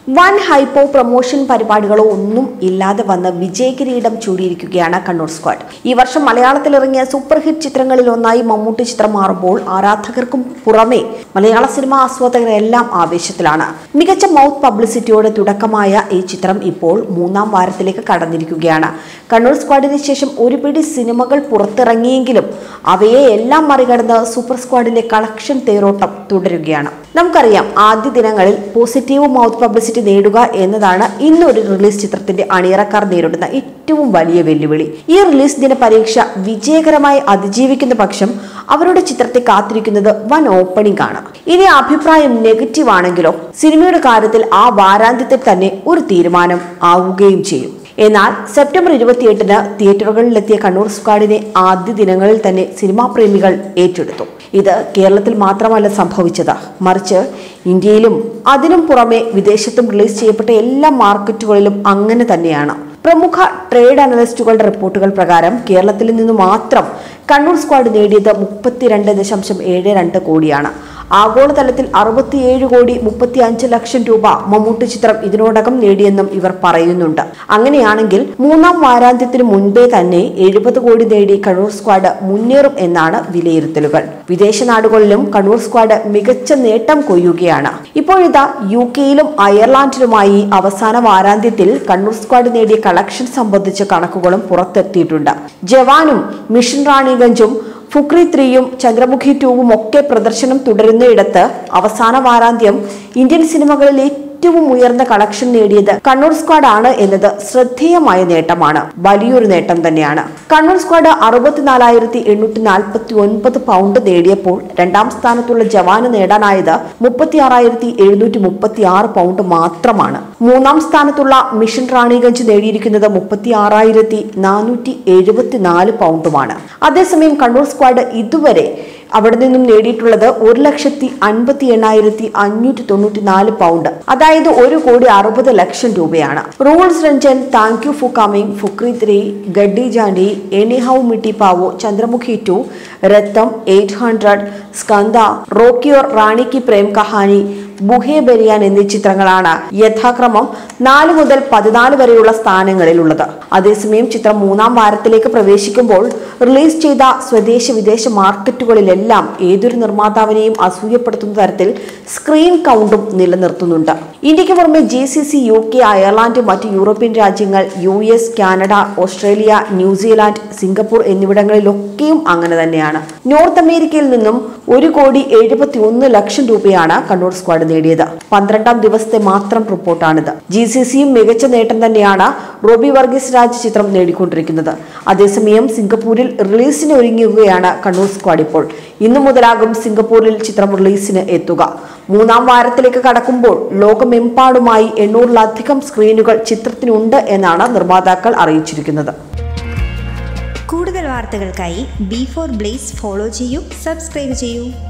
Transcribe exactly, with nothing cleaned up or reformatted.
വൻ hypo promotion പരിപാടികളോ ഒന്നും ഇല്ലാതെ വന്ന് വിജയകിരീടം ചൂടിയിരിക്കുകയാണ് കണ്ണൂർ സ്ക്വാഡ്. ഈ വർഷം മലയാളത്തിൽ ഇറങ്ങിയ സൂപ്പർ ഹിറ്റ് ചിത്രങ്ങളിൽ ഒന്നായി മമ്മൂട്ടി ചിത്രം മാറുമ്പോൾ ആരാധകർക്കും പുറമെ മലയാള സിനിമാ ആസ്വാദകരെല്ലാം ആവേശത്തിലാണ്. മികച്ച മൗത്ത് പബ്ലിസിറ്റിയോടെ തുടക്കമായ ഈ ചിത്രം ഇപ്പോൾ മൂന്നാം വാരത്തിലേക്ക് കടന്നിരിക്കുകയാണ്. കണ്ണൂർ സ്ക്വാഡിന് ശേഷം ഒരു പിടി സിനിമകൾ പുറത്തിറങ്ങിയെങ്കിലും അവയെ എല്ലാം മറികടന്ന് സൂപ്പർ സ്ക്വാഡിന്റെ കളക്ഷൻ തേരോട്ടം തുടരുകയാണ്. നമുക്കറിയാം, ആദ്യ ദിനങ്ങളിൽ പോസിറ്റീവ് മൗത്ത് പബ്ലിസിറ്റി നേടുക എന്നതാണ് ഇന്നൊരു റിലീസ് ചിത്രത്തിന്റെ അണിയറക്കാർ നേരിടുന്ന ഏറ്റവും വലിയ വെല്ലുവിളി. ഈ റിലീസ് ദിന പരീക്ഷ വിജയകരമായി അതിജീവിക്കുന്ന പക്ഷം അവരുടെ ചിത്രത്തെ കാത്തിരിക്കുന്നത് വൻ ഓപ്പണിംഗ് ആണ്. ഇനി അഭിപ്രായം നെഗറ്റീവ് ആണെങ്കിലോ സിനിമയുടെ കാര്യത്തിൽ ആ വാരാന്ത്യത്തിൽ തന്നെ ഒരു തീരുമാനം ആവുകയും ചെയ്യും. എന്നാൽ സെപ്റ്റംബർ ഇരുപത്തിയെട്ടിന് തിയേറ്ററുകളിലെത്തിയ കണ്ണൂർ സ്ക്വാഡിനെ ആദ്യ ദിനങ്ങളിൽ തന്നെ സിനിമാ പ്രേമികൾ ഏറ്റെടുത്തു. ഇത് കേരളത്തിൽ മാത്രമല്ല സംഭവിച്ചത്, മറിച്ച് ഇന്ത്യയിലും അതിനും പുറമെ വിദേശത്തും റിലീസ് ചെയ്യപ്പെട്ട എല്ലാ മാർക്കറ്റുകളിലും അങ്ങനെ തന്നെയാണ്. പ്രമുഖ ട്രേഡ് അനലിസ്റ്റുകളുടെ റിപ്പോർട്ടുകൾ പ്രകാരം കേരളത്തിൽ നിന്ന് മാത്രം കണ്ണൂർ സ്ക്വാഡ് നേടിയത് മുപ്പത്തിരണ്ട് ദശാംശം ഏഴ് രണ്ട് കോടിയാണ്. ആഗോളതലത്തിൽ അറുപത്തിയേഴ് കോടി മുപ്പത്തി അഞ്ച് ലക്ഷം രൂപ മമ്മൂട്ടി ചിത്രം ഇതിനോടകം നേടിയെന്നും ഇവർ പറയുന്നുണ്ട്. അങ്ങനെയാണെങ്കിൽ മൂന്നാം വാരാന്ത്യത്തിന് മുൻപേ തന്നെ എഴുപത് കോടി നേടി കണ്ണൂർ സ്ക്വാഡ് മുന്നേറും എന്നാണ് വിലയിരുത്തലുകൾ. വിദേശ നാടുകളിലും കണ്ണൂർ സ്ക്വാഡ് മികച്ച നേട്ടം കൊയ്യുകയാണ്. ഇപ്പോഴിതാ യു കെയിലും അയർലാൻഡിലുമായി അവസാന വാരാന്ത്യത്തിൽ കണ്ണൂർ സ്ക്വാഡ് നേടിയ കളക്ഷൻ സംബന്ധിച്ച കണക്കുകളും പുറത്തെത്തിയിട്ടുണ്ട്. ജവാനും മിഷൻ റാണിഗഞ്ചും ഫുക്രി ത്രീയും ചന്ദ്രമുഖി ടൂവും ഒക്കെ പ്രദർശനം തുടരുന്നയിടത്ത് അവസാന വാരാന്ത്യം ഇന്ത്യൻ സിനിമകളിൽ ഏറ്റവും ഉയർന്ന കളക്ഷൻ നേടിയത് കണ്ണൂർ സ്ക്വാഡ് ആണ് എന്നത് ശ്രദ്ധേയമായ നേട്ടമാണ്, വലിയൊരു നേട്ടം തന്നെയാണ്. കണ്ണൂർ സ്ക്വാഡ് അറുപത്തിനാലായിരത്തി എണ്ണൂറ്റി നാൽപ്പത്തി ഒൻപത് പൗണ്ട് നേടിയപ്പോൾ രണ്ടാം സ്ഥാനത്തുള്ള ജവാന് നേടാനായത് മുപ്പത്തി ആറായിരത്തി എഴുന്നൂറ്റി മുപ്പത്തി ആറ് പൗണ്ട് മാത്രമാണ്. മൂന്നാം സ്ഥാനത്തുള്ള മിഷൻ റാണിഗഞ്ച് നേടിയിരിക്കുന്നത് മുപ്പത്തി ആറായിരത്തി നാനൂറ്റി എഴുപത്തി നാല് പൗണ്ടുമാണ്. അതേസമയം കണ്ണൂർ സ്ക്വാഡ് ഇതുവരെ അവിടെ നിന്നും നേടിയിട്ടുള്ളത് ഒരു ലക്ഷത്തി അൻപത്തി എണ്ണായിരത്തി അഞ്ഞൂറ്റി തൊണ്ണൂറ്റി നാല് പൗണ്ട്, അതായത് ഒരു കോടി അറുപത് ലക്ഷം രൂപയാണ്. Rules Ranjan, thank you for coming, Fukrey three, ഗഡ്ഡി ജാൻഡി, anyhow mitti Paavo, Chandramukhi to, രത്തം, eight hundred, Skanda, റോക്കിയോർ, റാണി കി പ്രേം കഹാനി, ബുഹേ ബരിയാൻ എന്നീ ചിത്രങ്ങളാണ് യഥാക്രമം നാല് മുതൽ പതിനാല് വരെയുള്ള സ്ഥാനങ്ങളിലുള്ളത്. അതേസമയം ചിത്രം മൂന്നാം വാരത്തിലേക്ക് പ്രവേശിക്കുമ്പോൾ റിലീസ് ചെയ്ത സ്വദേശ വിദേശ മാർക്കറ്റുകളിലെല്ലാം ഏതൊരു നിർമ്മാതാവിനെയും അസൂയപ്പെടുത്തുന്ന തരത്തിൽ സ്ക്രീൻ കൗണ്ടും നിലനിർത്തുന്നുണ്ട്. ഇന്ത്യക്ക് പുറമെ G C C, U K, Ireland, മറ്റ് യൂറോപ്യൻ രാജ്യങ്ങൾ, U S, Canada, Australia, New Zealand, Singapore എന്നിവിടങ്ങളിലൊക്കെയും അങ്ങനെ തന്നെയാണ്. നോർത്ത് അമേരിക്കയിൽ നിന്നും ഒരു കോടി എഴുപത്തി ഒന്ന് ലക്ഷം രൂപയാണ് കണ്ണൂർ സ്ക്വാഡ് നേടിയത്. പന്ത്രണ്ടാം ദിവസത്തെ മാത്രം റിപ്പോർട്ടാണിത്. ജി സി സിയും മികച്ച നേട്ടം തന്നെയാണ് റോബി വർഗീസ് രാജ് ചിത്രം നേടിക്കൊണ്ടിരിക്കുന്നത്. അതേസമയം സിംഗപ്പൂരിൽ റിലീസിന് ഒരുങ്ങുകയാണ് കണ്ണൂർ സ്ക്വാഡ്. ഇപ്പോൾ ഇന്നു മുതലാകും സിംഗപ്പൂരിൽ ചിത്രം റിലീസിന് എത്തുക. മൂന്നാം വാരത്തിലേക്ക് കടക്കുമ്പോൾ ലോകമെമ്പാടുമായി എണ്ണൂറിലധികം സ്ക്രീനുകൾ ചിത്രത്തിനുണ്ട് എന്നാണ് നിർമ്മാതാക്കൾ അറിയിച്ചിരിക്കുന്നത്. കൂടുതൽ വാർത്തകൾക്കായി ബി ഫോർ ബ്ലേസ് ഫോളോ ചെയ്യൂ, സബ്സ്ക്രൈബ് ചെയ്യൂ.